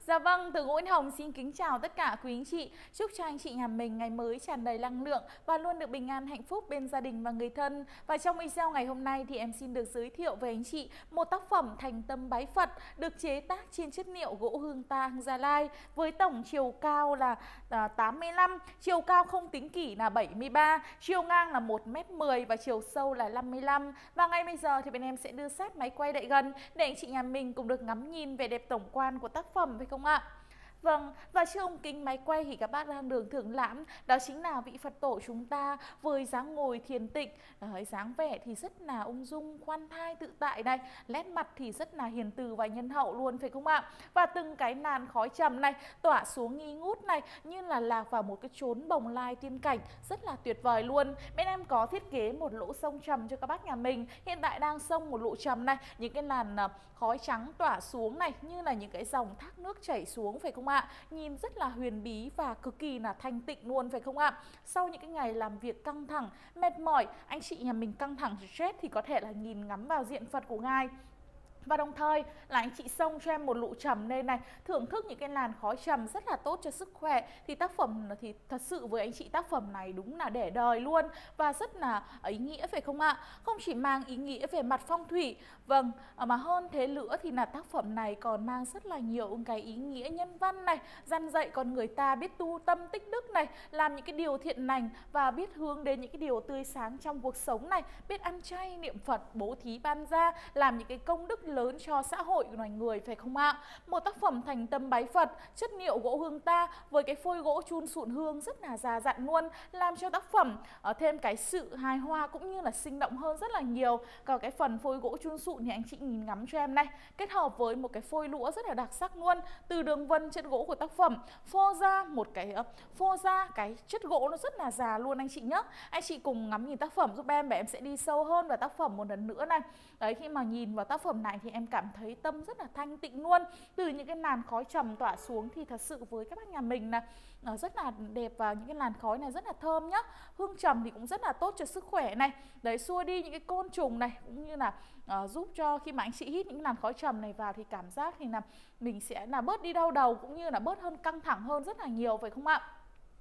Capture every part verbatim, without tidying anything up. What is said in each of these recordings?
Dạ vâng, Tường Nguyễn Hồng xin kính chào tất cả quý anh chị. Chúc cho anh chị nhà mình ngày mới tràn đầy năng lượng và luôn được bình an hạnh phúc bên gia đình và người thân. Và trong video ngày hôm nay thì em xin được giới thiệu với anh chị một tác phẩm Thành Tâm Bái Phật được chế tác trên chất liệu gỗ hương tang Gia Lai với tổng chiều cao là tám mươi lăm, chiều cao không tính kỷ là bảy mươi ba, chiều ngang là một mét mười và chiều sâu là năm mươi lăm. Và ngay bây giờ thì bên em sẽ đưa sát máy quay lại gần để anh chị nhà mình cùng được ngắm nhìn vẻ đẹp tổng quan của tác phẩm phải không ạ? Vâng, và trước ống kính máy quay thì các bác đang đường thưởng lãm, đó chính là vị Phật tổ chúng ta với dáng ngồi thiền tịnh, đấy, dáng vẻ thì rất là ung dung, khoan thai tự tại này, nét mặt thì rất là hiền từ và nhân hậu luôn phải không ạ? Và từng cái làn khói trầm này tỏa xuống nghi ngút này như là lạc vào một cái chốn bồng lai tiên cảnh rất là tuyệt vời luôn. Bên em có thiết kế một lỗ sông trầm cho các bác nhà mình, hiện tại đang xông một lỗ trầm này, những cái làn khói trắng tỏa xuống này như là những cái dòng thác nước chảy xuống phải không ạ? Nhìn rất là huyền bí và cực kỳ là thanh tịnh luôn phải không ạ? Sau những cái ngày làm việc căng thẳng, mệt mỏi, anh chị nhà mình căng thẳng stress thì có thể là nhìn ngắm vào diện Phật của Ngài. Và đồng thời là anh chị xông cho em một lụ trầm lên này, thưởng thức những cái làn khói trầm rất là tốt cho sức khỏe. Thì tác phẩm thì thật sự với anh chị tác phẩm này đúng là để đời luôn và rất là ý nghĩa phải không ạ? Không chỉ mang ý nghĩa về mặt phong thủy, vâng, mà hơn thế nữa thì là tác phẩm này còn mang rất là nhiều cái ý nghĩa nhân văn này, dăn dạy con người ta biết tu tâm tích đức này, làm những cái điều thiện lành và biết hướng đến những cái điều tươi sáng trong cuộc sống này, biết ăn chay niệm Phật, bố thí ban gia, làm những cái công đức lớn cho xã hội loài người phải không ạ? Một tác phẩm Thành Tâm Bái Phật, chất liệu gỗ hương ta với cái phôi gỗ chun sụn hương rất là già dặn luôn, làm cho tác phẩm uh, thêm cái sự hài hòa cũng như là sinh động hơn rất là nhiều. Còn cái phần phôi gỗ chun sụn thì anh chị nhìn ngắm cho em này, kết hợp với một cái phôi lũa rất là đặc sắc luôn, từ đường vân chất gỗ của tác phẩm phô ra một cái uh, phô ra cái chất gỗ nó rất là già luôn anh chị nhé. Anh chị cùng ngắm nhìn tác phẩm giúp em và em sẽ đi sâu hơn vào tác phẩm một lần nữa này. Đấy, khi mà nhìn vào tác phẩm này thì em cảm thấy tâm rất là thanh tịnh luôn. Từ những cái làn khói trầm tỏa xuống thì thật sự với các bác nhà mình là rất là đẹp và những cái làn khói này rất là thơm nhá. Hương trầm thì cũng rất là tốt cho sức khỏe này. Đấy, xua đi những cái côn trùng này cũng như là uh, giúp cho khi mà anh chị hít những làn khói trầm này vào thì cảm giác thì là mình sẽ là bớt đi đau đầu cũng như là bớt hơn căng thẳng hơn rất là nhiều phải không ạ?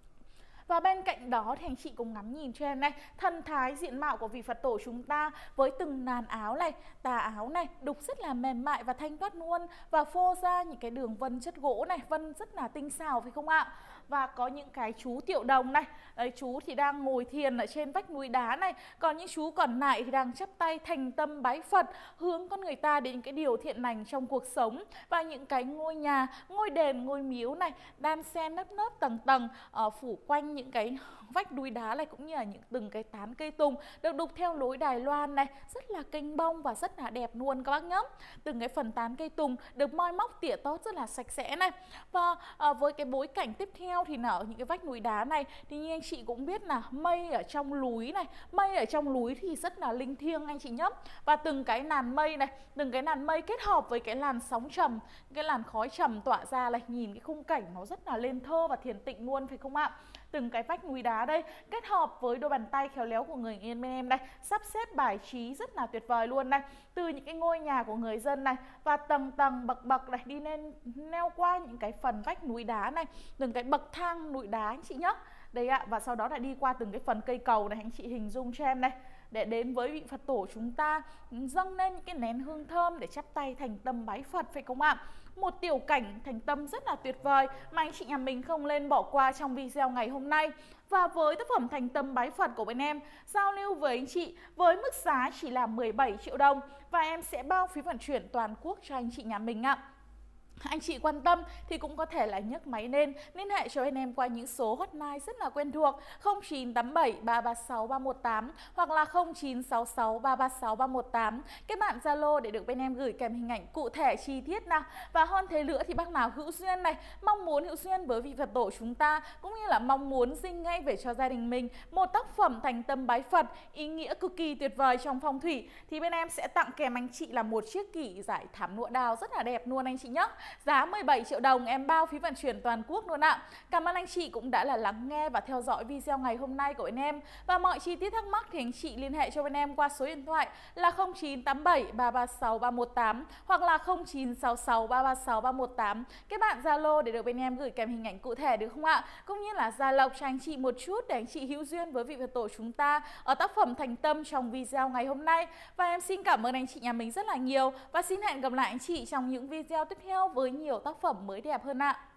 Và bên cạnh đó thì anh chị cùng ngắm nhìn cho em này, thần thái diện mạo của vị Phật tổ chúng ta với từng làn áo này, tà áo này, đục rất là mềm mại và thanh thoát luôn, và phô ra những cái đường vân chất gỗ này, vân rất là tinh xảo phải không ạ? Và có những cái chú tiểu đồng này, đấy, chú thì đang ngồi thiền ở trên vách núi đá này, còn những chú còn lại thì đang chắp tay thành tâm bái Phật, hướng con người ta đến cái điều thiện lành trong cuộc sống. Và những cái ngôi nhà, ngôi đền, ngôi miếu này đan xen lớp lớp tầng tầng uh, phủ quanh những cái vách núi đá này cũng như là những từng cái tán cây tùng được đục theo lối Đài Loan này, rất là kênh bông và rất là đẹp luôn các bác nhé. Từng cái phần tán cây tùng được moi móc tỉa tót rất là sạch sẽ này. Và à, với cái bối cảnh tiếp theo thì ở những cái vách núi đá này thì như anh chị cũng biết là mây ở trong núi này, mây ở trong núi thì rất là linh thiêng anh chị nhé. Và từng cái làn mây này, từng cái làn mây kết hợp với cái làn sóng trầm, cái làn khói trầm tỏa ra này, nhìn cái khung cảnh nó rất là lên thơ và thiền tịnh luôn phải không ạ? Từng cái vách núi đá đây kết hợp với đôi bàn tay khéo léo của người Yên bên em đây, sắp xếp bài trí rất là tuyệt vời luôn này. Từ những cái ngôi nhà của người dân này và tầng tầng bậc bậc này đi lên leo qua những cái phần vách núi đá này, từng cái bậc thang núi đá anh chị nhé. Đây ạ, và sau đó lại đi qua từng cái phần cây cầu này, anh chị hình dung cho em này, để đến với vị Phật tổ chúng ta dâng lên những cái nén hương thơm để chắp tay thành tâm bái Phật phải không ạ? Một tiểu cảnh thành tâm rất là tuyệt vời mà anh chị nhà mình không nên bỏ qua trong video ngày hôm nay. Và với tác phẩm Thành Tâm Bái Phật của bên em giao lưu với anh chị với mức giá chỉ là mười bảy triệu đồng và em sẽ bao phí vận chuyển toàn quốc cho anh chị nhà mình ạ. Anh chị quan tâm thì cũng có thể là nhấc máy lên liên hệ cho anh em qua những số hotline rất là quen thuộc không chín tám bảy ba ba sáu ba một tám hoặc là không chín sáu sáu ba ba sáu ba một tám. Kết bạn Zalo để được bên em gửi kèm hình ảnh cụ thể chi tiết nào. Và hơn thế nữa thì bác nào hữu duyên này, mong muốn hữu duyên với vị Phật tổ chúng ta cũng như là mong muốn dinh ngay về cho gia đình mình một tác phẩm Thành Tâm Bái Phật ý nghĩa cực kỳ tuyệt vời trong phong thủy thì bên em sẽ tặng kèm anh chị là một chiếc kỷ giải thảm lụa đào rất là đẹp luôn anh chị nhé. giá mười bảy triệu đồng, em bao phí vận chuyển toàn quốc luôn ạ. Cảm ơn anh chị cũng đã là lắng nghe và theo dõi video ngày hôm nay của bên em. Và mọi chi tiết thắc mắc thì anh chị liên hệ cho bên em qua số điện thoại là không chín tám bảy ba ba sáu ba một tám hoặc là không chín sáu sáu ba ba sáu ba một tám. Các bạn Zalo để được bên em gửi kèm hình ảnh cụ thể được không ạ? Cũng như là gia lộc cho anh chị một chút để anh chị hữu duyên với vị Phật tổ chúng ta ở tác phẩm Thành Tâm trong video ngày hôm nay. Và em xin cảm ơn anh chị nhà mình rất là nhiều và xin hẹn gặp lại anh chị trong những video tiếp theo với nhiều tác phẩm mới đẹp hơn ạ.